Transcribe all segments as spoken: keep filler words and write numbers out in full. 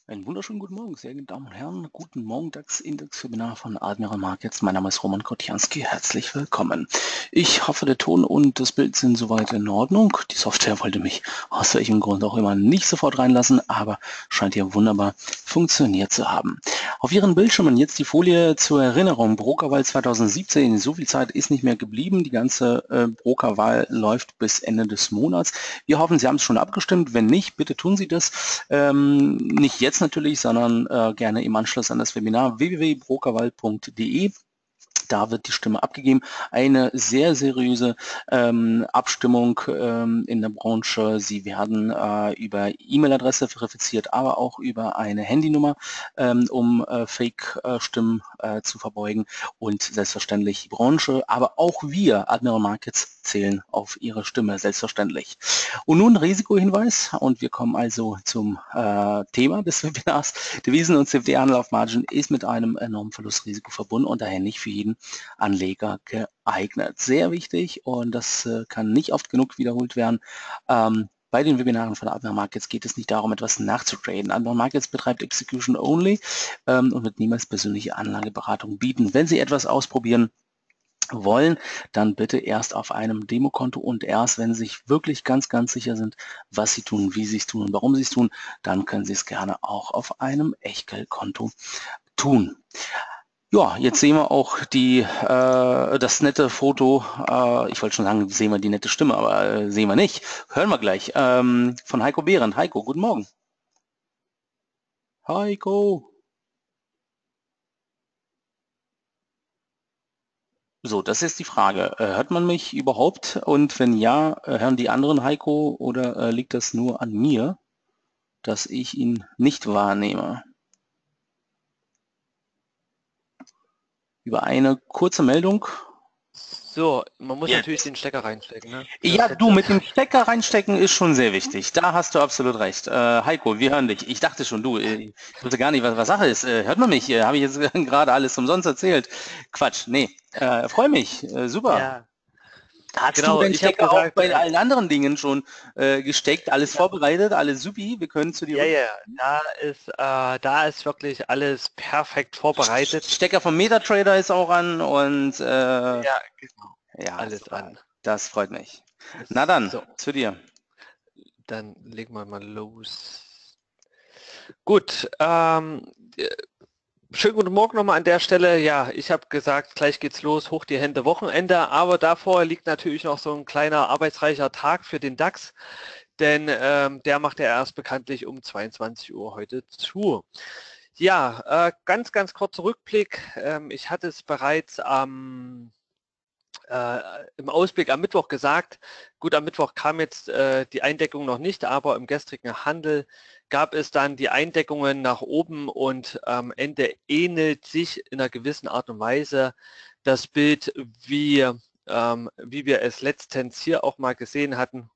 Einen wunderschönen guten Morgen, sehr geehrte Damen und Herren. Guten Morgen, DAX-Index-Webinar von Admiral Markets. Mein Name ist Roman Kotjanski. Herzlich willkommen. Ich hoffe, der Ton und das Bild sind soweit in Ordnung. Die Software wollte mich aus welchem Grund auch immer nicht sofort reinlassen, aber scheint hier wunderbar funktioniert zu haben. Auf Ihren Bildschirmen jetzt die Folie zur Erinnerung. Brokerwahl zweitausendsiebzehn. So viel Zeit ist nicht mehr geblieben. Die ganze äh, Brokerwahl läuft bis Ende des Monats. Wir hoffen, Sie haben es schon abgestimmt. Wenn nicht, bitte tun Sie das. Ähm, nicht jetzt natürlich, sondern äh, gerne im Anschluss an das Webinar w w w punkt brokerwahl punkt de. Da wird die Stimme abgegeben. Eine sehr seriöse ähm, Abstimmung ähm, in der Branche. Sie werden äh, über E-Mail-Adresse verifiziert, aber auch über eine Handynummer, ähm, um äh, Fake-Stimmen äh, zu verbeugen. Und selbstverständlich die Branche, aber auch wir, Admiral Markets, zählen auf Ihre Stimme, selbstverständlich. Und nun Risikohinweis. Und wir kommen also zum äh, Thema des Webinars. Devisen- und C F D-Handel auf Margin ist mit einem enormen Verlustrisiko verbunden und daher nicht für jeden Anleger geeignet. Sehr wichtig und das äh, kann nicht oft genug wiederholt werden. Ähm, bei den Webinaren von Admiral Markets geht es nicht darum, etwas nachzutraden. Admiral Markets betreibt Execution Only ähm, und wird niemals persönliche Anlageberatung bieten. Wenn Sie etwas ausprobieren wollen, dann bitte erst auf einem Demokonto und erst, wenn Sie sich wirklich ganz, ganz sicher sind, was Sie tun, wie Sie es tun und warum Sie es tun, dann können Sie es gerne auch auf einem Echtgeldkonto tun. Ja, jetzt sehen wir auch die, äh, das nette Foto, äh, ich wollte schon sagen, sehen wir die nette Stimme, aber äh, sehen wir nicht. Hören wir gleich, ähm, von Heiko Behrendt. Heiko, guten Morgen. Heiko. So, das ist die Frage. Äh, hört man mich überhaupt? Und wenn ja, äh, hören die anderen Heiko oder äh, liegt das nur an mir, dass ich ihn nicht wahrnehme? Über eine kurze Meldung. So, man muss natürlich Jetzt. den Stecker reinstecken, ne? Ja, Fürs du, Headset. mit dem Stecker reinstecken ist schon sehr wichtig. Da hast du absolut recht. Äh, Heiko, wir hören dich. Ich dachte schon, du, äh, ich wusste gar nicht, was, was Sache ist. Äh, hört man mich? Äh, Habe ich jetzt gerade alles umsonst erzählt? Quatsch, nee. Äh, freue mich. Äh, super. Ja, Hast du genau. deinen Ich habe Stecker auch gesagt, bei äh, allen anderen Dingen schon äh, gesteckt? Alles ja, vorbereitet? Alles supi? Wir können zu dir ja, rüber. ja, da ist, äh, da ist wirklich alles perfekt vorbereitet. Stecker vom MetaTrader ist auch an und äh, Ja, genau. ja, Alles super. an. Das freut mich. Na dann, So, zu dir. dann legen wir mal los. Gut, ähm, äh, schönen guten Morgen nochmal an der Stelle. Ja, ich habe gesagt, gleich geht's los, hoch die Hände, Wochenende, aber davor liegt natürlich noch so ein kleiner arbeitsreicher Tag für den DAX. Denn ähm, der macht ja erst bekanntlich um zweiundzwanzig Uhr heute zu. Ja, äh, ganz, ganz kurzer Rückblick. Ähm, ich hatte es bereits am, äh, im Ausblick am Mittwoch gesagt. Gut, am Mittwoch kam jetzt äh, die Eindeckung noch nicht, aber im gestrigen Handel gab es dann die Eindeckungen nach oben und am Ende ähnelt sich in einer gewissen Art und Weise das Bild, wie, ähm, wie wir es letztens hier auch mal gesehen hatten.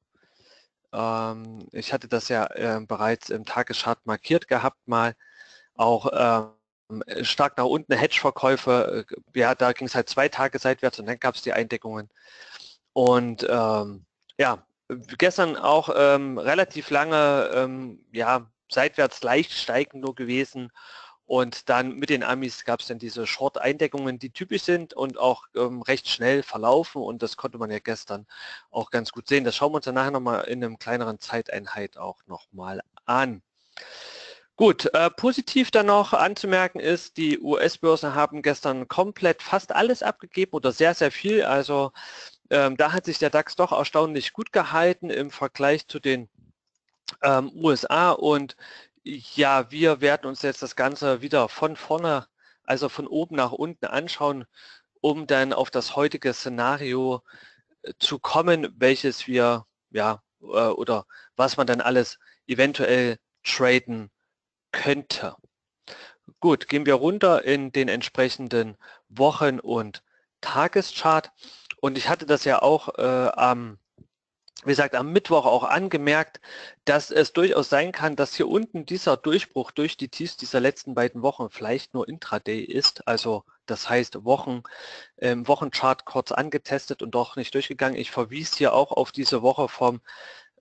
Ähm, ich hatte das ja äh, bereits im Tageschart markiert gehabt, mal auch ähm, stark nach unten Hedgeverkäufe. Äh, ja, da ging es halt zwei Tage seitwärts und dann gab es die Eindeckungen. Und ähm, ja, gestern auch ähm, relativ lange ähm, ja, seitwärts leicht steigend nur gewesen. Und dann mit den Amis gab es dann diese Short-Eindeckungen, die typisch sind und auch ähm, recht schnell verlaufen. Und das konnte man ja gestern auch ganz gut sehen. Das schauen wir uns dann nachher nochmal in einem kleineren Zeiteinheit auch nochmal an. Gut, äh, positiv dann noch anzumerken ist, die U S-Börsen haben gestern komplett fast alles abgegeben oder sehr, sehr viel. Also ähm, da hat sich der DAX doch erstaunlich gut gehalten im Vergleich zu den ähm, U S A und ja, wir werden uns jetzt das Ganze wieder von vorne, also von oben nach unten anschauen, um dann auf das heutige Szenario äh, zu kommen, welches wir, ja, äh, oder was man dann alles eventuell traden könnte. Gut, gehen wir runter in den entsprechenden Wochen- und Tageschart. Und ich hatte das ja auch äh, am wie gesagt, am Mittwoch auch angemerkt, dass es durchaus sein kann, dass hier unten dieser Durchbruch durch die Tiefs dieser letzten beiden Wochen vielleicht nur Intraday ist. Also das heißt Wochen, ähm, Wochenchart kurz angetestet und doch nicht durchgegangen. Ich verwies hier auch auf diese Woche vom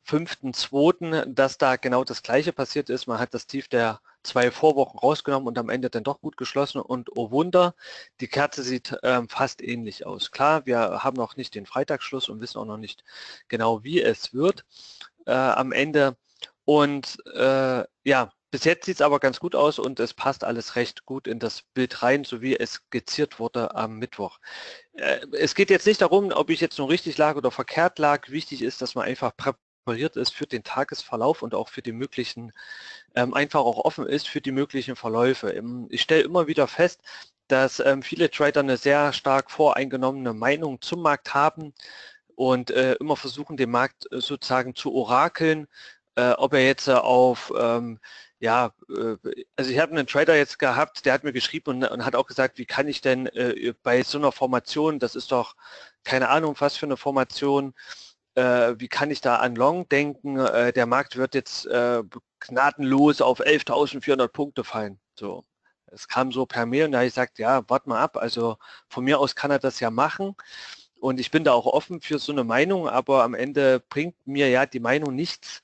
fünften zweiten, dass da genau das Gleiche passiert ist. Man hat das Tief der zwei Vorwochen rausgenommen und am Ende dann doch gut geschlossen und oh Wunder, die Kerze sieht ähm, fast ähnlich aus. Klar, wir haben noch nicht den Freitagsschluss und wissen auch noch nicht genau, wie es wird äh, am Ende. Und äh, ja, bis jetzt sieht es aber ganz gut aus und es passt alles recht gut in das Bild rein, so wie es skizziert wurde am Mittwoch. Äh, es geht jetzt nicht darum, ob ich jetzt nur richtig lag oder verkehrt lag. Wichtig ist, dass man einfach präpariert ist für den Tagesverlauf und auch für die möglichen, ähm, einfach auch offen ist für die möglichen Verläufe. Ich stelle immer wieder fest, dass ähm, viele Trader eine sehr stark voreingenommene Meinung zum Markt haben und äh, immer versuchen, den Markt äh, sozusagen zu orakeln, äh, ob er jetzt äh, auf, ähm, ja, äh, also ich habe einen Trader jetzt gehabt, der hat mir geschrieben und, und hat auch gesagt, wie kann ich denn äh, bei so einer Formation, das ist doch keine Ahnung, was für eine Formation, äh, wie kann ich da an Long denken, äh, der Markt wird jetzt äh, gnadenlos auf elftausendvierhundert Punkte fallen. So, es kam so per Mail und da habe ich gesagt, ja, warte mal ab, also von mir aus kann er das ja machen. Und ich bin da auch offen für so eine Meinung, aber am Ende bringt mir ja die Meinung nichts,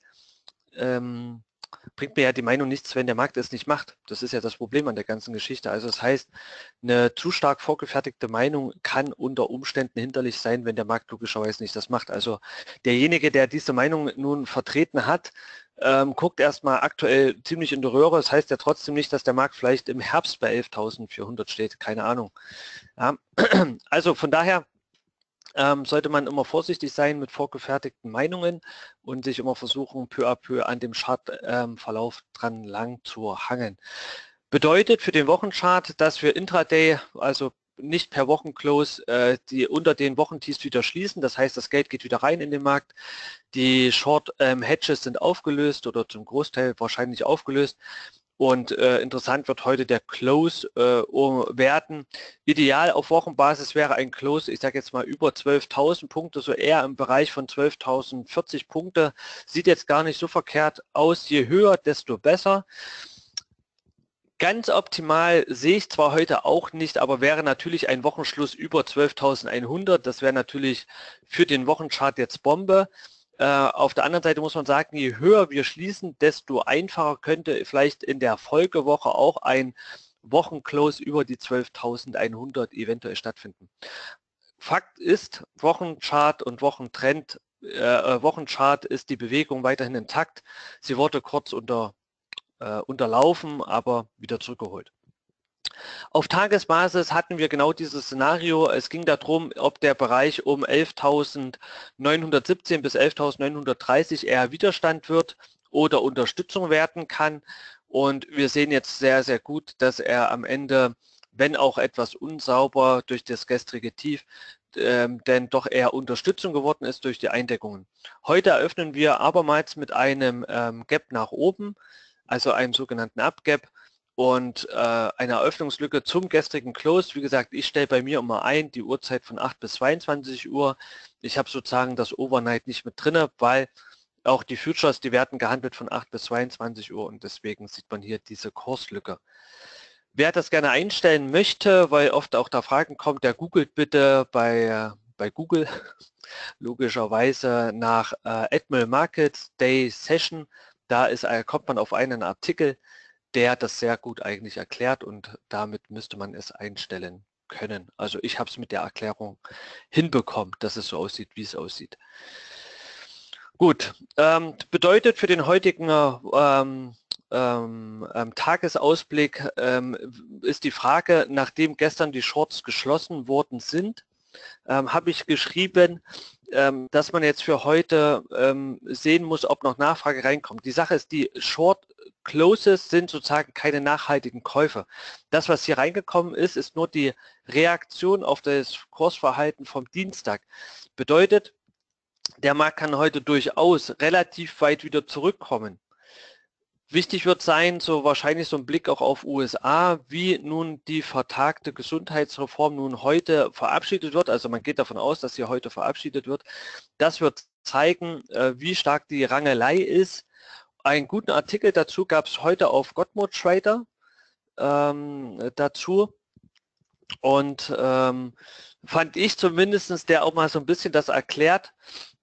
ähm, bringt mir ja die Meinung nichts, wenn der Markt es nicht macht. Das ist ja das Problem an der ganzen Geschichte. Also das heißt, eine zu stark vorgefertigte Meinung kann unter Umständen hinderlich sein, wenn der Markt logischerweise nicht das macht. Also derjenige, der diese Meinung nun vertreten hat, ähm, guckt erstmal aktuell ziemlich in die Röhre. Das heißt ja trotzdem nicht, dass der Markt vielleicht im Herbst bei elftausendvierhundert steht. Keine Ahnung. Ja, also von daher Ähm, sollte man immer vorsichtig sein mit vorgefertigten Meinungen und sich immer versuchen, peu à peu an dem Chartverlauf ähm, dran lang zu hangeln. Bedeutet für den Wochenchart, dass wir Intraday, also nicht per Wochenclose, äh, die unter den Wochentiefs wieder schließen. Das heißt, das Geld geht wieder rein in den Markt. Die Short ähm, Hedges sind aufgelöst oder zum Großteil wahrscheinlich aufgelöst. Und äh, interessant wird heute der Close äh, um, werden. Ideal auf Wochenbasis wäre ein Close, ich sage jetzt mal über zwölftausend Punkte, so eher im Bereich von zwölftausendvierzig Punkte. Sieht jetzt gar nicht so verkehrt aus. Je höher, desto besser. Ganz optimal sehe ich zwar heute auch nicht, aber wäre natürlich ein Wochenschluss über zwölftausendeinhundert. Das wäre natürlich für den Wochenchart jetzt Bombe. Äh, auf der anderen Seite muss man sagen, je höher wir schließen, desto einfacher könnte vielleicht in der Folgewoche auch ein Wochenclose über die zwölftausendeinhundert eventuell stattfinden. Fakt ist, Wochenchart und Wochentrend, äh, Wochenchart ist die Bewegung weiterhin intakt. Sie wurde kurz unter, äh, unterlaufen, aber wieder zurückgeholt. Auf Tagesbasis hatten wir genau dieses Szenario. Es ging darum, ob der Bereich um elftausendneunhundertsiebzehn bis elftausendneunhundertdreißig eher Widerstand wird oder Unterstützung werden kann. Und wir sehen jetzt sehr, sehr gut, dass er am Ende, wenn auch etwas unsauber durch das gestrige Tief, ähm, denn doch eher Unterstützung geworden ist durch die Eindeckungen. Heute eröffnen wir abermals mit einem ähm, Gap nach oben, also einem sogenannten Up-Gap, und äh, eine Eröffnungslücke zum gestrigen Close. Wie gesagt, ich stelle bei mir immer ein, die Uhrzeit von acht bis zweiundzwanzig Uhr. Ich habe sozusagen das Overnight nicht mit drinne, weil auch die Futures, die werden gehandelt von acht bis zweiundzwanzig Uhr und deswegen sieht man hier diese Kurslücke. Wer das gerne einstellen möchte, weil oft auch da Fragen kommt, der googelt bitte bei, bei Google logischerweise nach äh, Admiral Markets Day Session. Da ist, äh, kommt man auf einen Artikel, der das sehr gut eigentlich erklärt und damit müsste man es einstellen können. Also ich habe es mit der Erklärung hinbekommen, dass es so aussieht, wie es aussieht. Gut, ähm, bedeutet für den heutigen ähm, ähm, Tagesausblick ähm, ist die Frage, nachdem gestern die Shorts geschlossen worden sind, ähm, habe ich geschrieben, ähm, dass man jetzt für heute ähm, sehen muss, ob noch Nachfrage reinkommt. Die Sache ist, die Short Closes sind sozusagen keine nachhaltigen Käufe. Das, was hier reingekommen ist, ist nur die Reaktion auf das Kursverhalten vom Dienstag. Bedeutet, der Markt kann heute durchaus relativ weit wieder zurückkommen. Wichtig wird sein, so wahrscheinlich so ein Blick auch auf U S A, wie nun die vertagte Gesundheitsreform nun heute verabschiedet wird. Also man geht davon aus, dass sie heute verabschiedet wird. Das wird zeigen, wie stark die Rangelei ist. Einen guten Artikel dazu gab es heute auf Godmo Trader ähm, dazu und ähm, fand ich zumindest, der auch mal so ein bisschen das erklärt,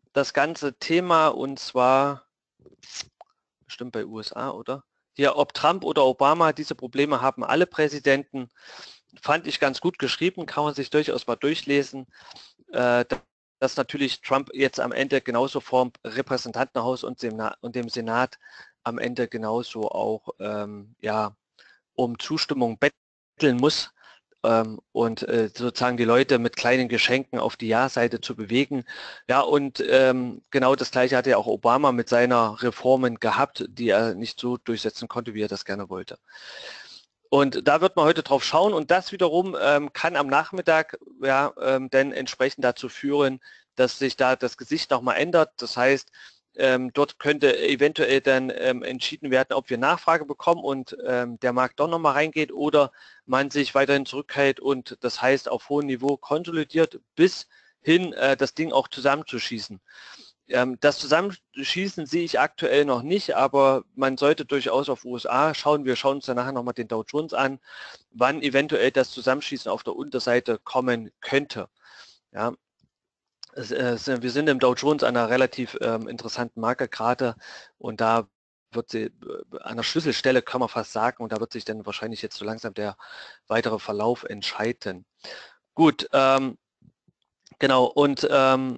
das ganze Thema, und zwar bestimmt bei U S A, oder? Hier, ob Trump oder Obama, diese Probleme haben alle Präsidenten. Fand ich ganz gut geschrieben, kann man sich durchaus mal durchlesen, äh, dass natürlich Trump jetzt am Ende genauso vom Repräsentantenhaus und dem, und dem Senat am Ende genauso auch ähm, ja, um Zustimmung betteln muss, ähm, und äh, sozusagen die Leute mit kleinen Geschenken auf die Ja-Seite zu bewegen. Ja, und ähm, genau das Gleiche hatte ja auch Obama mit seiner Reformen gehabt, die er nicht so durchsetzen konnte, wie er das gerne wollte. Und da wird man heute drauf schauen, und das wiederum ähm, kann am Nachmittag ja ähm, dann entsprechend dazu führen, dass sich da das Gesicht nochmal ändert. Das heißt, ähm, dort könnte eventuell dann ähm, entschieden werden, ob wir Nachfrage bekommen und ähm, der Markt doch nochmal reingeht, oder man sich weiterhin zurückhält und das heißt auf hohem Niveau konsolidiert, bis hin äh, das Ding auch zusammenzuschießen. Das Zusammenschießen sehe ich aktuell noch nicht, aber man sollte durchaus auf U S A schauen. Wir schauen uns dann nachher nochmal den Dow Jones an, wann eventuell das Zusammenschießen auf der Unterseite kommen könnte. Ja, es, es, wir sind im Dow Jones an einer relativ ähm, interessanten Marke gerade, und da wird sie an der Schlüsselstelle, kann man fast sagen, und da wird sich dann wahrscheinlich jetzt so langsam der weitere Verlauf entscheiden. Gut, ähm, genau, und ähm,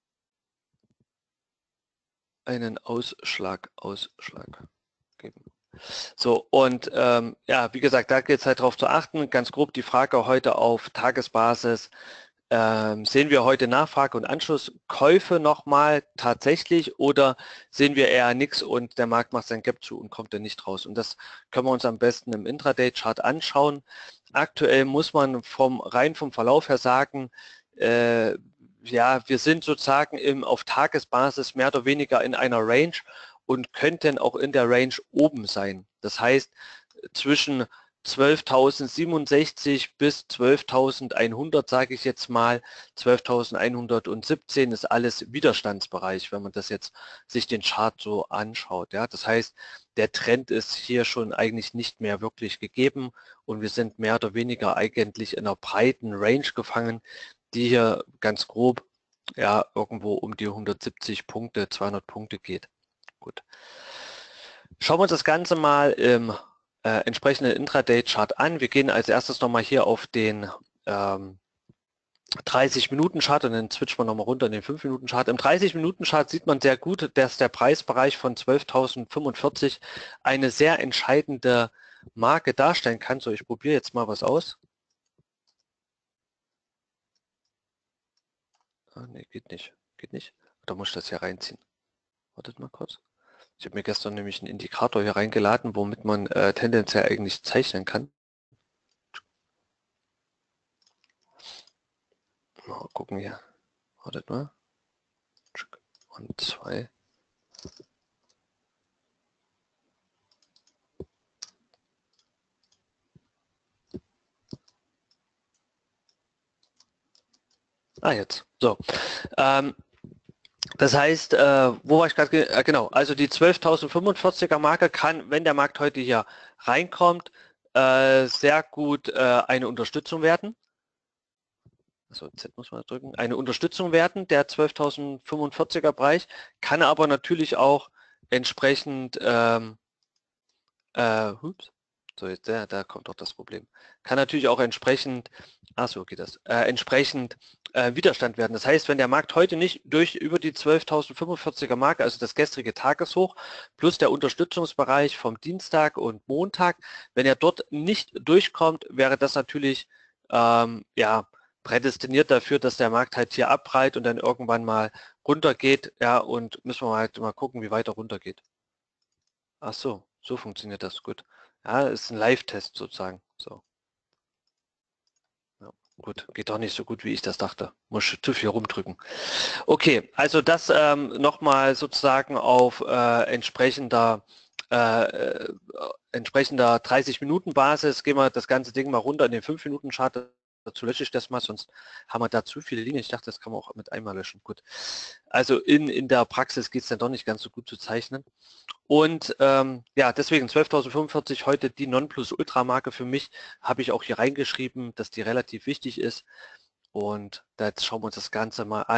einen Ausschlag, Ausschlag geben. So, und ähm, ja, wie gesagt, da geht es halt darauf zu achten. Ganz grob die Frage heute auf Tagesbasis. Ähm, sehen wir heute Nachfrage und Anschlusskäufe nochmal tatsächlich, oder sehen wir eher nichts und der Markt macht sein Gap zu und kommt dann nicht raus? Und das können wir uns am besten im Intraday-Chart anschauen. Aktuell muss man vom rein vom Verlauf her sagen, äh, ja, wir sind sozusagen im, auf Tagesbasis mehr oder weniger in einer Range und könnten auch in der Range oben sein. Das heißt, zwischen zwölftausendsiebenundsechzig bis zwölftausendeinhundert, sage ich jetzt mal, zwölftausendeinhundertsiebzehn ist alles Widerstandsbereich, wenn man das jetzt sich den Chart so anschaut. Ja, das heißt, der Trend ist hier schon eigentlich nicht mehr wirklich gegeben und wir sind mehr oder weniger eigentlich in einer breiten Range gefangen, die hier ganz grob ja irgendwo um die hundertsiebzig Punkte, zweihundert Punkte geht. Gut. Schauen wir uns das Ganze mal im äh, entsprechenden Intraday-Chart an. Wir gehen als erstes nochmal hier auf den ähm, dreißig Minuten Chart und dann switchen wir nochmal runter in den fünf Minuten Chart. Im dreißig Minuten Chart sieht man sehr gut, dass der Preisbereich von zwölftausendfünfundvierzig eine sehr entscheidende Marke darstellen kann. So, ich probiere jetzt mal was aus. Ah, nee, geht nicht. Geht nicht. Da muss ich das hier reinziehen. Wartet mal kurz. Ich habe mir gestern nämlich einen Indikator hier reingeladen, womit man äh, tendenziell eigentlich zeichnen kann. Mal gucken hier. Wartet mal. Und zwei. Ah, jetzt. So. Ähm, das heißt, äh, wo war ich gerade? Äh, genau, also die zwölftausendfünfundvierziger Marke kann, wenn der Markt heute hier reinkommt, äh, sehr gut äh, eine Unterstützung werden. Also Z muss man drücken. Eine Unterstützung werden, der zwölftausendfünfundvierziger Bereich, kann aber natürlich auch entsprechend ähm, äh, ups, so jetzt da, da kommt doch das Problem. Kann natürlich auch entsprechend, ach so geht das, äh, entsprechend äh, Widerstand werden. Das heißt, wenn der Markt heute nicht durch über die zwölftausendfünfundvierziger Marke, also das gestrige Tageshoch, plus der Unterstützungsbereich vom Dienstag und Montag, wenn er dort nicht durchkommt, wäre das natürlich ähm, ja prädestiniert dafür, dass der Markt halt hier abprallt und dann irgendwann mal runtergeht, ja, und müssen wir halt mal gucken, wie weiter runtergeht. Ach so, so funktioniert das, gut. Ja, ist ein Live-Test sozusagen. So. Ja, gut, geht doch nicht so gut, wie ich das dachte. Muss zu viel rumdrücken. Okay, also das ähm, nochmal sozusagen auf äh, entsprechender äh, äh, entsprechender dreißig Minuten Basis. Gehen wir das ganze Ding mal runter in den fünf Minuten Chart. Dazu lösche ich das mal, sonst haben wir da zu viele Linien. Ich dachte, das kann man auch mit einmal löschen. Gut. Also in, in der Praxis geht es dann doch nicht ganz so gut zu zeichnen. Und ähm, ja, deswegen zwölftausendfünfundvierzig heute die Nonplusultra-Marke für mich, habe ich auch hier reingeschrieben, dass die relativ wichtig ist. Und da jetzt schauen wir uns das Ganze mal an.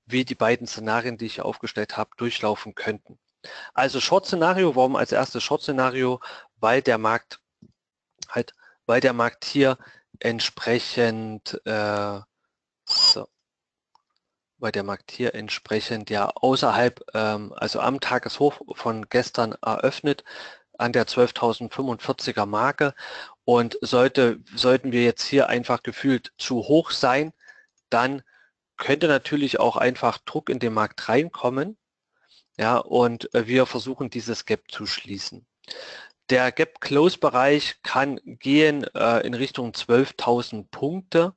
wie die beiden Szenarien, die ich hier aufgestellt habe, durchlaufen könnten. Also Short-Szenario, warum als erstes Short-Szenario? Weil der Markt halt, weil der Markt hier entsprechend äh, so, weil der Markt hier entsprechend ja außerhalb, ähm, also am Tageshoch von gestern eröffnet, an der zwölftausendfünfundvierziger Marke, und sollte, sollten wir jetzt hier einfach gefühlt zu hoch sein, dann könnte natürlich auch einfach Druck in den Markt reinkommen, ja, und äh, wir versuchen dieses Gap zu schließen. Der Gap-Close-Bereich kann gehen äh, in Richtung zwölftausend Punkte.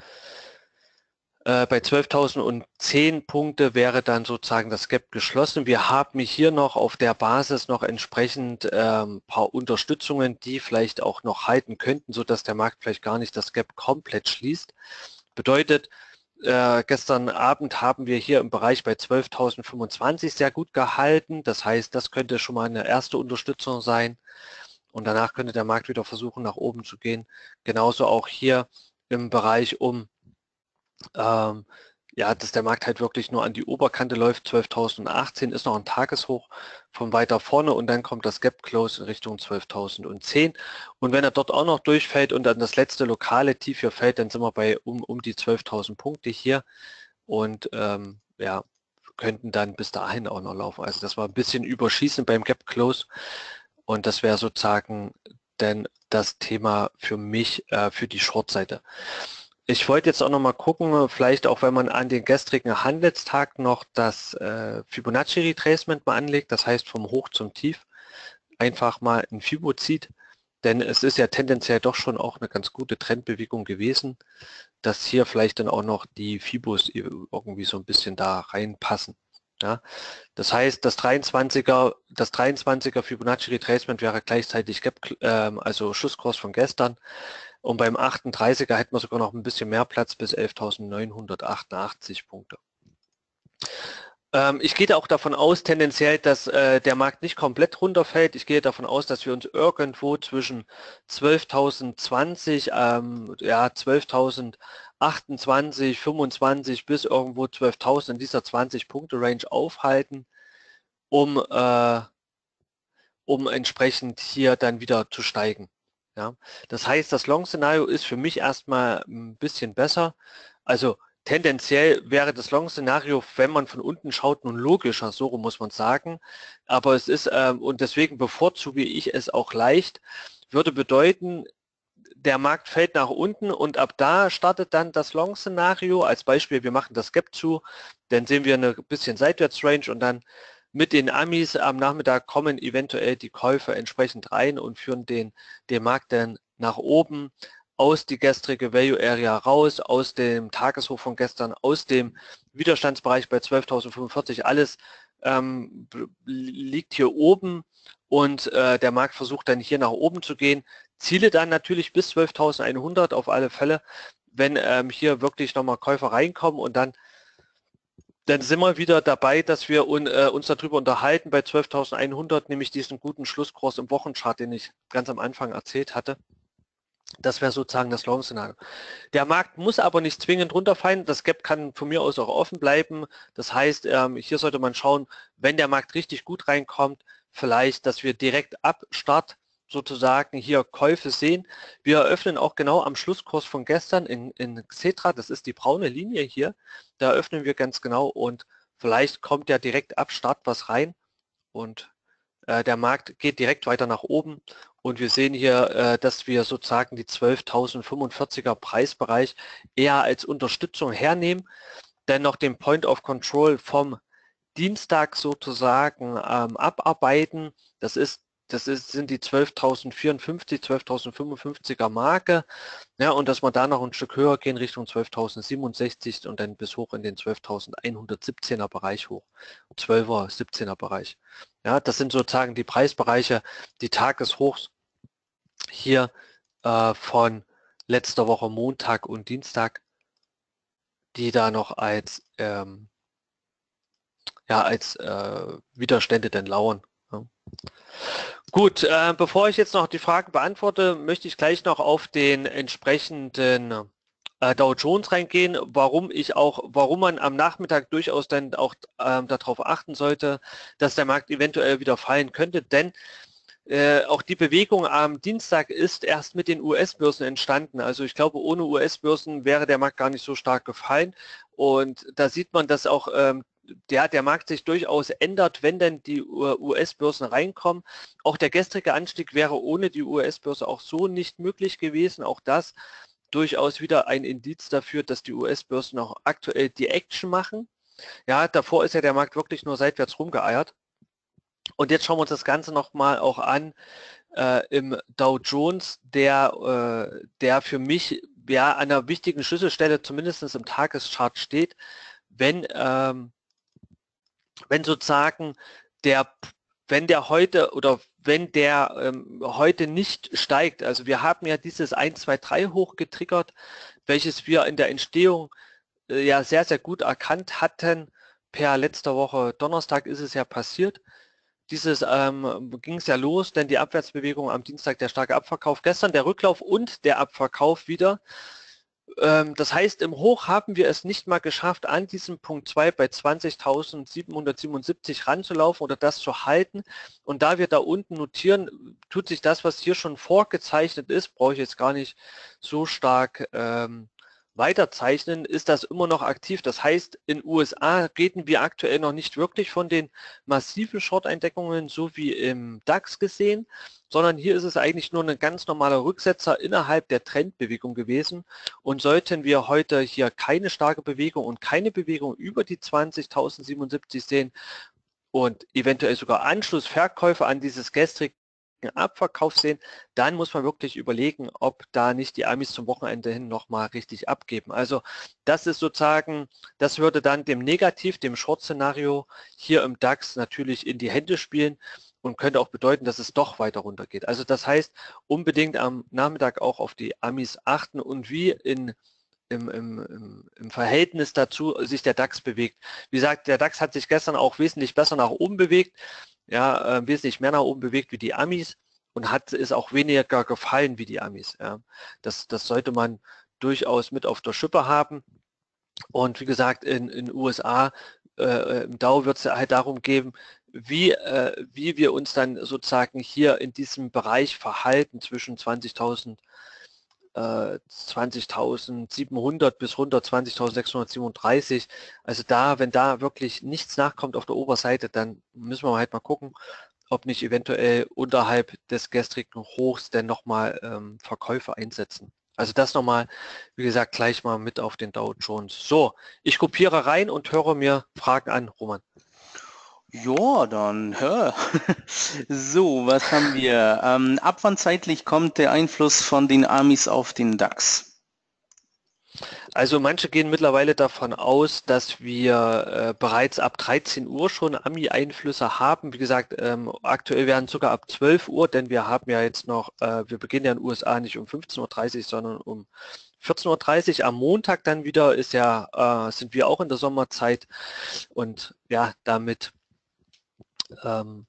Äh, bei zwölftausendzehn Punkte wäre dann sozusagen das Gap geschlossen. Wir haben hier noch auf der Basis noch entsprechend ein ähm, paar Unterstützungen, die vielleicht auch noch halten könnten, sodass der Markt vielleicht gar nicht das Gap komplett schließt. Bedeutet, äh, gestern Abend haben wir hier im Bereich bei zwölftausendfünfundzwanzig sehr gut gehalten. Das heißt, das könnte schon mal eine erste Unterstützung sein. Und danach könnte der Markt wieder versuchen, nach oben zu gehen. Genauso auch hier im Bereich um Ähm, ja, dass der Markt halt wirklich nur an die Oberkante läuft. zwölftausendachtzehn ist noch ein Tageshoch von weiter vorne, und dann kommt das Gap Close in Richtung zwölftausendzehn, und wenn er dort auch noch durchfällt und dann das letzte lokale Tief hier fällt, dann sind wir bei um, um die zwölftausend Punkte hier, und ähm, ja, könnten dann bis dahin auch noch laufen. Also das war ein bisschen überschießen beim Gap Close, und das wäre sozusagen denn das Thema für mich, äh, für die Short-Seite. Ich wollte jetzt auch noch mal gucken, vielleicht auch wenn man an den gestrigen Handelstag noch das äh, Fibonacci Retracement mal anlegt, das heißt vom Hoch zum Tief, einfach mal ein Fibo zieht, denn es ist ja tendenziell doch schon auch eine ganz gute Trendbewegung gewesen, dass hier vielleicht dann auch noch die Fibos irgendwie so ein bisschen da reinpassen. Ja, das heißt, das dreiundzwanziger, das dreiundzwanziger Fibonacci Retracement wäre gleichzeitig Gap, äh, also Schlusskurs von gestern. Und beim achtunddreißiger hätten wir sogar noch ein bisschen mehr Platz bis elftausendneunhundertachtundachtzig Punkte. Ähm, ich gehe da auch davon aus, tendenziell, dass äh, der Markt nicht komplett runterfällt. Ich gehe davon aus, dass wir uns irgendwo zwischen zwölftausendzwanzig, ähm, ja, zwölftausendachtundzwanzig, fünfundzwanzig bis irgendwo zwölftausend in dieser zwanzig Punkte Range aufhalten, um, äh, um entsprechend hier dann wieder zu steigen. Ja, das heißt, das Long-Szenario ist für mich erstmal ein bisschen besser. Also tendenziell wäre das Long-Szenario, wenn man von unten schaut, nun logischer, so muss man sagen. Aber es ist, ähm, und deswegen bevorzuge ich es auch leicht, würde bedeuten, der Markt fällt nach unten und ab da startet dann das Long-Szenario. Als Beispiel, wir machen das Gap zu, dann sehen wir eine bisschen Seitwärts-Range, und dann mit den Amis am Nachmittag kommen eventuell die Käufer entsprechend rein und führen den, den Markt dann nach oben aus die gestrige Value Area raus, aus dem Tageshoch von gestern, aus dem Widerstandsbereich bei zwölftausendfünfundvierzig. Alles ähm, liegt hier oben, und äh, der Markt versucht dann hier nach oben zu gehen. Ziele dann natürlich bis zwölftausendeinhundert auf alle Fälle, wenn ähm, hier wirklich nochmal Käufer reinkommen, und dann Dann sind wir wieder dabei, dass wir un, äh, uns darüber unterhalten bei zwölftausendeinhundert, nämlich diesen guten Schlusskurs im Wochenchart, den ich ganz am Anfang erzählt hatte. Das wäre sozusagen das Long-Szenario. Der Markt muss aber nicht zwingend runterfallen. Das Gap kann von mir aus auch offen bleiben. Das heißt, ähm, hier sollte man schauen, wenn der Markt richtig gut reinkommt, vielleicht, dass wir direkt ab Start sozusagen hier Käufe sehen. Wir eröffnen auch genau am Schlusskurs von gestern in, in Xetra, das ist die braune Linie hier, da eröffnen wir ganz genau, und vielleicht kommt ja direkt ab Start was rein, und äh, der Markt geht direkt weiter nach oben, und wir sehen hier, äh, dass wir sozusagen die zwölftausendfünfundvierziger Preisbereich eher als Unterstützung hernehmen, dann noch den Point of Control vom Dienstag sozusagen ähm, abarbeiten. Das ist Das ist, sind die zwölftausendvierundfünfzig, zwölftausendfünfundfünfziger Marke, ja, und dass wir da noch ein Stück höher gehen Richtung zwölftausendsiebenundsechzig und dann bis hoch in den zwölftausendeinhundertsiebzehner Bereich hoch, zwölfer, siebzehner Bereich. Ja, das sind sozusagen die Preisbereiche, die Tageshochs hier äh, von letzter Woche Montag und Dienstag, die da noch als ähm, ja, als äh, Widerstände denn lauern. Ja. Gut, äh, bevor ich jetzt noch die Fragen beantworte, möchte ich gleich noch auf den entsprechenden äh, Dow Jones reingehen, warum ich auch, warum man am Nachmittag durchaus dann auch ähm, darauf achten sollte, dass der Markt eventuell wieder fallen könnte, denn äh, auch die Bewegung am Dienstag ist erst mit den U S-Börsen entstanden. Also ich glaube, ohne U S-Börsen wäre der Markt gar nicht so stark gefallen. Und da sieht man, dass auch ähm, der, der Markt sich durchaus ändert, wenn denn die U S-Börsen reinkommen. Auch der gestrige Anstieg wäre ohne die U S-Börse auch so nicht möglich gewesen. Auch das durchaus wieder ein Indiz dafür, dass die U S-Börsen auch aktuell die Action machen. Ja, davor ist ja der Markt wirklich nur seitwärts rumgeeiert. Und jetzt schauen wir uns das Ganze nochmal auch an äh, im Dow Jones, der, äh, der für mich ja an einer wichtigen Schlüsselstelle zumindest im Tageschart steht, wenn, ähm, wenn sozusagen der, wenn der heute oder wenn der ähm, heute nicht steigt, also wir haben ja dieses eins, zwei, drei hoch getriggert, welches wir in der Entstehung äh, ja sehr, sehr gut erkannt hatten. Per letzter Woche Donnerstag ist es ja passiert. Dieses ähm, ging es ja los, denn die Abwärtsbewegung am Dienstag, der starke Abverkauf, gestern der Rücklauf und der Abverkauf wieder. Ähm, das heißt, im Hoch haben wir es nicht mal geschafft, an diesem Punkt zwei bei zwanzigtausendsiebenhundertsiebenundsiebzig ranzulaufen oder das zu halten. Und da wir da unten notieren, tut sich das, was hier schon vorgezeichnet ist, brauche ich jetzt gar nicht so stark ähm, weiterzeichnen, ist das immer noch aktiv. Das heißt, in U S A reden wir aktuell noch nicht wirklich von den massiven Short-Eindeckungen, so wie im DAX gesehen, sondern hier ist es eigentlich nur ein ganz normaler Rücksetzer innerhalb der Trendbewegung gewesen. Und sollten wir heute hier keine starke Bewegung und keine Bewegung über die zwanzigtausendsiebenundsiebzig sehen und eventuell sogar Anschlussverkäufe an dieses gestrige Abverkauf sehen, dann muss man wirklich überlegen, ob da nicht die Amis zum Wochenende hin nochmal richtig abgeben. Also das ist sozusagen, das würde dann dem Negativ, dem Short-Szenario hier im DAX natürlich in die Hände spielen und könnte auch bedeuten, dass es doch weiter runter geht. Also das heißt, unbedingt am Nachmittag auch auf die Amis achten und wie in Im, im, im Verhältnis dazu sich der DAX bewegt. Wie gesagt, der DAX hat sich gestern auch wesentlich besser nach oben bewegt, ja, äh, wesentlich mehr nach oben bewegt wie die Amis und hat ist auch weniger gefallen wie die Amis. Ja. Das, das sollte man durchaus mit auf der Schippe haben. Und wie gesagt, in den U S A, äh, im Dow wird es halt darum gehen, wie, äh, wie wir uns dann sozusagen hier in diesem Bereich verhalten zwischen zwanzigtausend zwanzigtausendsiebenhundert bis runter zwanzigtausendsechshundertsiebenunddreißig. Also da, wenn da wirklich nichts nachkommt auf der Oberseite, dann müssen wir halt mal gucken, ob nicht eventuell unterhalb des gestrigen Hochs denn nochmal ähm, Verkäufe einsetzen. Also das nochmal, wie gesagt, gleich mal mit auf den Dow Jones. So, ich kopiere rein und höre mir Fragen an, Roman. Ja, dann hör. So, was haben wir? Ähm, ab wann zeitlich kommt der Einfluss von den Amis auf den DAX? Also manche gehen mittlerweile davon aus, dass wir äh, bereits ab dreizehn Uhr schon Ami-Einflüsse haben. Wie gesagt, ähm, aktuell werden es sogar ab zwölf Uhr, denn wir haben ja jetzt noch, äh, wir beginnen ja in den U S A nicht um fünfzehn Uhr dreißig, sondern um vierzehn Uhr dreißig. Am Montag dann wieder ist ja, äh, sind wir auch in der Sommerzeit und ja, damit ähm,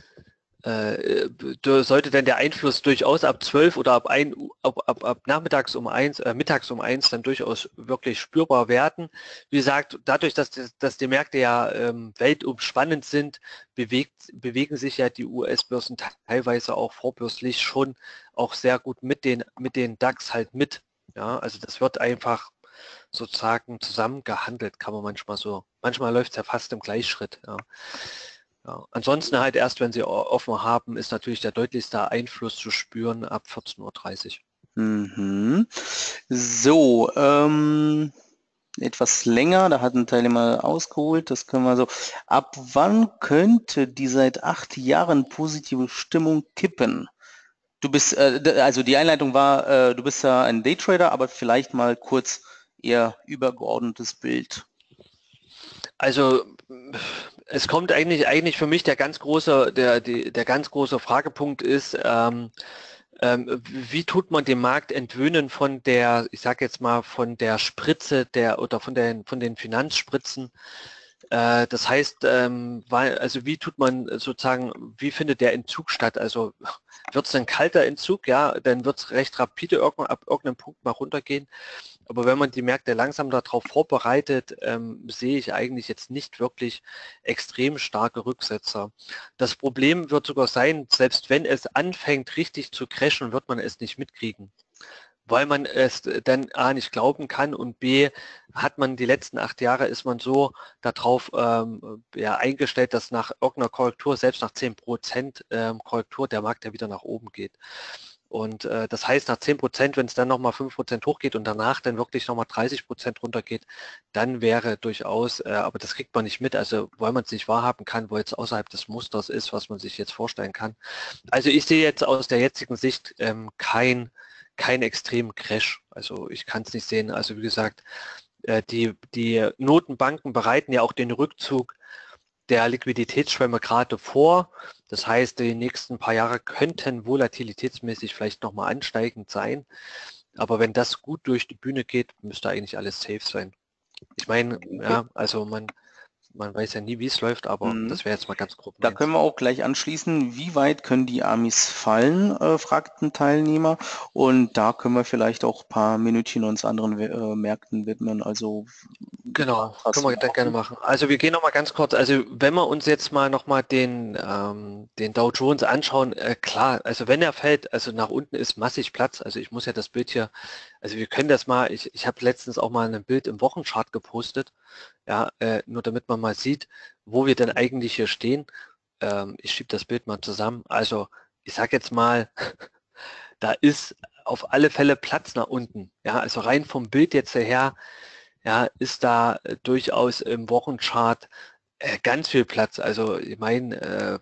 äh, sollte denn der Einfluss durchaus ab zwölf oder ab, ein, ab, ab, ab nachmittags um eins, äh, mittags um eins dann durchaus wirklich spürbar werden. Wie gesagt, dadurch, dass, die, dass die Märkte ja ähm, weltumspannend sind, bewegt, bewegen sich ja die U S-Börsen teilweise auch vorbörslich schon auch sehr gut mit den, mit den DAX halt mit. Ja, also das wird einfach sozusagen zusammen gehandelt, kann man manchmal so. Manchmal läuft es ja fast im Gleichschritt. Ja. Ja, ansonsten halt erst, wenn sie offen haben, ist natürlich der deutlichste Einfluss zu spüren ab vierzehn Uhr dreißig. Mhm. So, ähm, etwas länger, da hat ein Teilnehmer ausgeholt, das können wir so. Ab wann könnte die seit acht Jahren positive Stimmung kippen? Du bist, äh, also die Einleitung war, äh, du bist ja ein Daytrader, aber vielleicht mal kurz eher übergeordnetes Bild. Also es kommt eigentlich eigentlich für mich der ganz große, der, die, der ganz große Fragepunkt ist, ähm, ähm, wie tut man den Markt entwöhnen von der, ich sage jetzt mal, von der Spritze der oder von den von den Finanzspritzen. Äh, das heißt, ähm, weil, also wie tut man sozusagen, wie findet der Entzug statt? Also wird es ein kalter Entzug, ja, dann wird es recht rapide irgendwann, ab irgendeinem Punkt mal runtergehen. Aber wenn man die Märkte langsam darauf vorbereitet, ähm, sehe ich eigentlich jetzt nicht wirklich extrem starke Rücksetzer. Das Problem wird sogar sein, selbst wenn es anfängt richtig zu crashen, wird man es nicht mitkriegen, weil man es dann A nicht glauben kann und B hat man die letzten acht Jahre ist man so darauf ähm, ja, eingestellt, dass nach irgendeiner Korrektur, selbst nach zehn Prozent ähm, Korrektur, der Markt ja wieder nach oben geht. Und äh, das heißt, nach zehn Prozent, wenn es dann nochmal fünf Prozent hochgeht und danach dann wirklich nochmal dreißig Prozent runtergeht, dann wäre durchaus, äh, aber das kriegt man nicht mit, also weil man es nicht wahrhaben kann, weil es außerhalb des Musters ist, was man sich jetzt vorstellen kann. Also ich sehe jetzt aus der jetzigen Sicht ähm, kein, kein extremen Crash. Also ich kann es nicht sehen. Also wie gesagt, äh, die, die Notenbanken bereiten ja auch den Rückzug der Liquiditätsschwemme gerade vor. Das heißt, die nächsten paar Jahre könnten volatilitätsmäßig vielleicht nochmal ansteigend sein. Aber wenn das gut durch die Bühne geht, müsste eigentlich alles safe sein. Ich meine, ja, also man, man weiß ja nie, wie es läuft, aber Mhm. das wäre jetzt mal ganz grob. Da können wir auch gleich anschließen, wie weit können die Amis fallen, äh, fragt ein Teilnehmer. Und da können wir vielleicht auch ein paar Minütchen uns anderen äh, Märkten widmen. Also Genau, hast können du wir dann gerne machen. Also wir gehen noch mal ganz kurz, also wenn wir uns jetzt mal noch mal den, ähm, den Dow Jones anschauen, äh, klar, also wenn er fällt, also nach unten ist massig Platz, also ich muss ja das Bild hier, also wir können das mal, ich, ich habe letztens auch mal ein Bild im Wochenchart gepostet, ja, äh, nur damit man mal sieht, wo wir denn eigentlich hier stehen. Ähm, ich schiebe das Bild mal zusammen, also ich sage jetzt mal, da ist auf alle Fälle Platz nach unten, ja, also rein vom Bild jetzt her, ja, ist da äh, durchaus im Wochenchart äh, ganz viel Platz. Also ich meine, äh,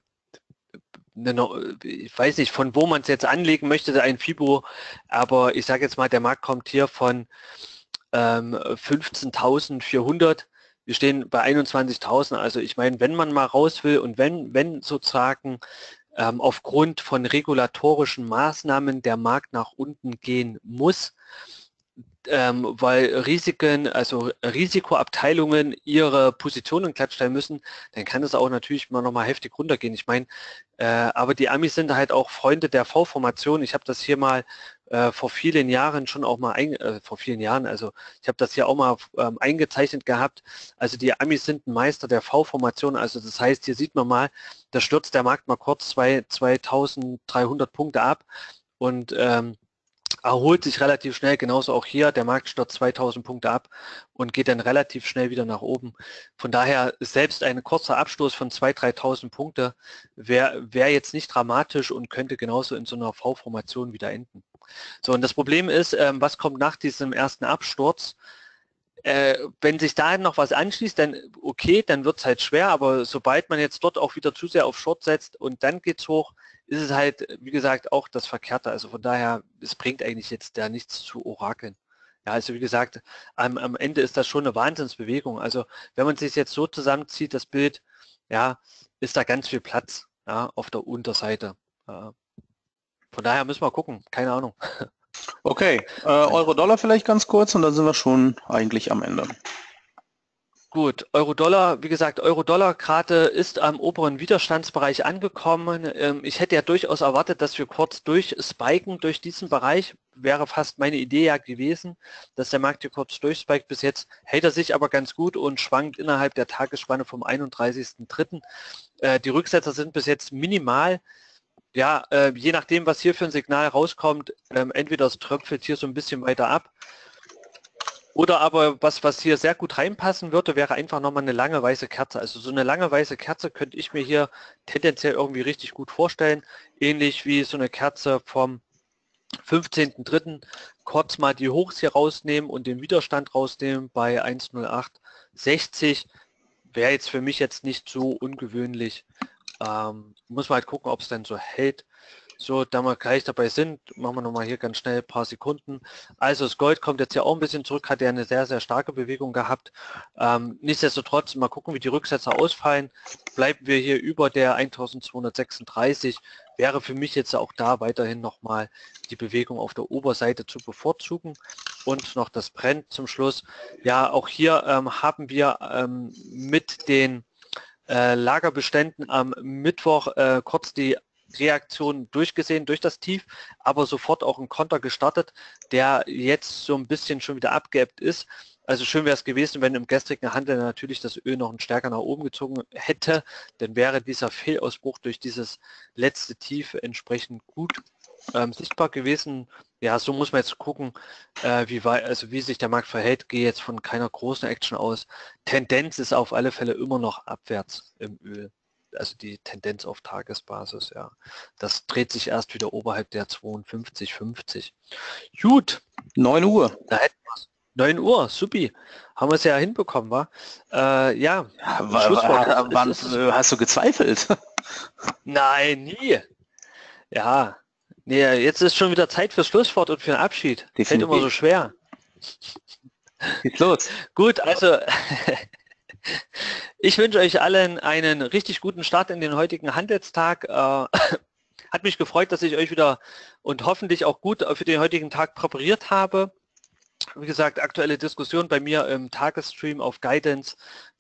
ne, ich weiß nicht, von wo man es jetzt anlegen möchte, ein Fibo, aber ich sage jetzt mal, der Markt kommt hier von ähm, fünfzehntausendvierhundert. Wir stehen bei einundzwanzigtausend. Also ich meine, wenn man mal raus will und wenn, wenn sozusagen ähm, aufgrund von regulatorischen Maßnahmen der Markt nach unten gehen muss, ähm, weil Risiken, also Risikoabteilungen ihre Positionen glattstellen müssen, dann kann es auch natürlich mal nochmal heftig runtergehen. Ich meine, äh, aber die Amis sind halt auch Freunde der V-Formation. Ich habe das hier mal äh, vor vielen Jahren schon auch mal, ein, äh, vor vielen Jahren, also ich habe das hier auch mal ähm, eingezeichnet gehabt. Also die Amis sind ein Meister der V-Formation. Also das heißt, hier sieht man mal, da stürzt der Markt mal kurz zwei, zweitausenddreihundert Punkte ab und ähm, erholt sich relativ schnell, genauso auch hier, der Markt stürzt zweitausend Punkte ab und geht dann relativ schnell wieder nach oben. Von daher, selbst ein kurzer Abstoß von zweitausend, dreitausend Punkte wäre wär jetzt nicht dramatisch und könnte genauso in so einer V-Formation wieder enden. So, und das Problem ist, ähm, was kommt nach diesem ersten Absturz? Äh, wenn sich da noch was anschließt, dann okay, dann wird es halt schwer, aber sobald man jetzt dort auch wieder zu sehr auf Short setzt und dann geht's hoch, ist es halt, wie gesagt, auch das Verkehrte. Also von daher, es bringt eigentlich jetzt da nichts zu orakeln. Ja, also wie gesagt, am, am Ende ist das schon eine Wahnsinnsbewegung. Also wenn man sich jetzt so zusammenzieht, das Bild, ja, ist da ganz viel Platz, ja, auf der Unterseite. Ja. Von daher müssen wir gucken, keine Ahnung. Okay, äh, Euro-Dollar vielleicht ganz kurz und dann sind wir schon eigentlich am Ende. Gut, Euro-Dollar, wie gesagt, Euro-Dollar-Rate ist am oberen Widerstandsbereich angekommen. Ähm, ich hätte ja durchaus erwartet, dass wir kurz durchspiken durch diesen Bereich. Wäre fast meine Idee ja gewesen, dass der Markt hier kurz durchspiked. Bis jetzt hält er sich aber ganz gut und schwankt innerhalb der Tagesspanne vom einunddreißigsten dritten Äh, die Rücksetzer sind bis jetzt minimal. Ja, äh, je nachdem, was hier für ein Signal rauskommt, ähm, entweder es tröpfelt hier so ein bisschen weiter ab. Oder aber was, was hier sehr gut reinpassen würde, wäre einfach nochmal eine lange weiße Kerze. Also so eine lange weiße Kerze könnte ich mir hier tendenziell irgendwie richtig gut vorstellen. Ähnlich wie so eine Kerze vom fünfzehnten dritten kurz mal die Hochs hier rausnehmen und den Widerstand rausnehmen bei eins null acht sechzig. Wäre jetzt für mich jetzt nicht so ungewöhnlich. Ähm, muss man halt gucken, ob es denn so hält. So, da wir gleich dabei sind, machen wir nochmal hier ganz schnell ein paar Sekunden. Also das Gold kommt jetzt ja auch ein bisschen zurück, hat ja eine sehr, sehr starke Bewegung gehabt. Ähm, nichtsdestotrotz, mal gucken, wie die Rücksetzer ausfallen. Bleiben wir hier über der eintausendzweihundertsechsunddreißig, wäre für mich jetzt auch da weiterhin nochmal die Bewegung auf der Oberseite zu bevorzugen. Und noch das Brennt zum Schluss. Ja, auch hier ähm, haben wir ähm, mit den äh, Lagerbeständen am Mittwoch äh, kurz die Reaktion durchgesehen durch das Tief, aber sofort auch ein Konter gestartet, der jetzt so ein bisschen schon wieder abgeebbt ist. Also schön wäre es gewesen, wenn im gestrigen Handel natürlich das Öl noch ein stärker nach oben gezogen hätte, dann wäre dieser Fehlausbruch durch dieses letzte Tief entsprechend gut ähm, sichtbar gewesen. Ja, so muss man jetzt gucken, äh, wie weit, also wie sich der Markt verhält. Gehe jetzt von keiner großen Action aus. Tendenz ist auf alle Fälle immer noch abwärts im Öl. Also die Tendenz auf Tagesbasis, ja. Das dreht sich erst wieder oberhalb der zweiundfünfzig fünfzig. Gut. neun Uhr. Da hätten wir's. neun Uhr, supi. Haben wir es ja hinbekommen, wa? Äh, ja, War, Schlusswort. war, wann, Es ist, hast du gezweifelt? nein, nie. Ja. Nee, jetzt ist schon wieder Zeit fürs Schlusswort und für den Abschied. Definitiv. Fällt immer so schwer. Geht's los. Gut, also ich wünsche euch allen einen richtig guten Start in den heutigen Handelstag. Äh, hat mich gefreut, dass ich euch wieder und hoffentlich auch gut für den heutigen Tag präpariert habe. Wie gesagt, aktuelle Diskussion bei mir im Tagesstream auf guidance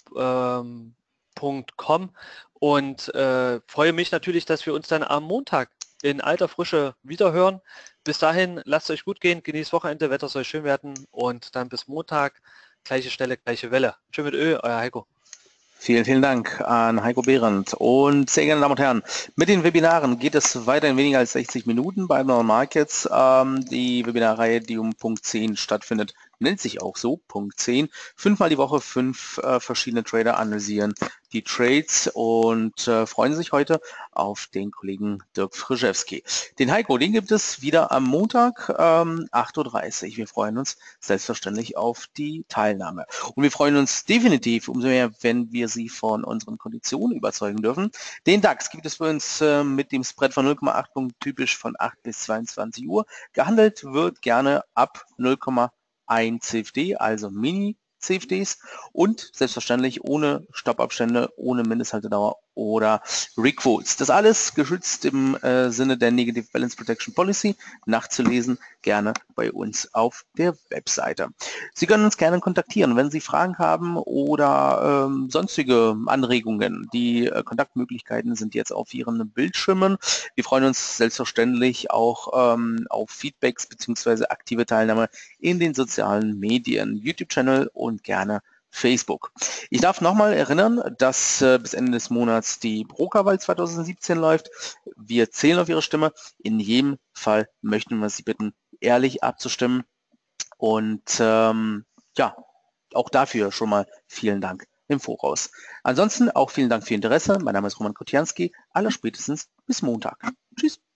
punkt com und äh, freue mich natürlich, dass wir uns dann am Montag in alter Frische wiederhören. Bis dahin, lasst es euch gut gehen, genießt Wochenende, Wetter soll schön werden und dann bis Montag, gleiche Stelle, gleiche Welle. Schön mit Öl, euer Heiko. Vielen, vielen Dank an Heiko Behrendt. Und sehr geehrte Damen und Herren, mit den Webinaren geht es weiter in weniger als sechzig Minuten bei Abnormal Markets. Ähm, die Webinarreihe, die um Punkt zehn stattfindet, nennt sich auch so, Punkt zehn. Fünfmal die Woche, fünf äh, verschiedene Trader analysieren die Trades und äh, freuen sich heute auf den Kollegen Dirk Frischewski. Den Heiko, den gibt es wieder am Montag, ähm, acht Uhr dreißig. Wir freuen uns selbstverständlich auf die Teilnahme. Und wir freuen uns definitiv umso mehr, wenn wir Sie von unseren Konditionen überzeugen dürfen. Den DAX gibt es bei uns äh, mit dem Spread von null Komma acht Punkt typisch von acht bis zweiundzwanzig Uhr. Gehandelt wird gerne ab null Komma eins C F D, also Mini C F Ds und selbstverständlich ohne Stoppabstände, ohne Mindesthaltedauer oder Requotes. Das alles geschützt im äh, Sinne der Negative Balance Protection Policy, nachzulesen gerne bei uns auf der Webseite. Sie können uns gerne kontaktieren, wenn Sie Fragen haben oder ähm, sonstige Anregungen. Die äh, Kontaktmöglichkeiten sind jetzt auf Ihren Bildschirmen. Wir freuen uns selbstverständlich auch ähm, auf Feedbacks bzw. aktive Teilnahme in den sozialen Medien, YouTube-Channel und gerne Facebook. Ich darf nochmal erinnern, dass äh, bis Ende des Monats die Brokerwahl zwanzig siebzehn läuft. Wir zählen auf Ihre Stimme. In jedem Fall möchten wir Sie bitten, ehrlich abzustimmen. Und ähm, ja, auch dafür schon mal vielen Dank im Voraus. Ansonsten auch vielen Dank für Ihr Interesse. Mein Name ist Roman Kotianski. Allerspätestens bis Montag. Tschüss.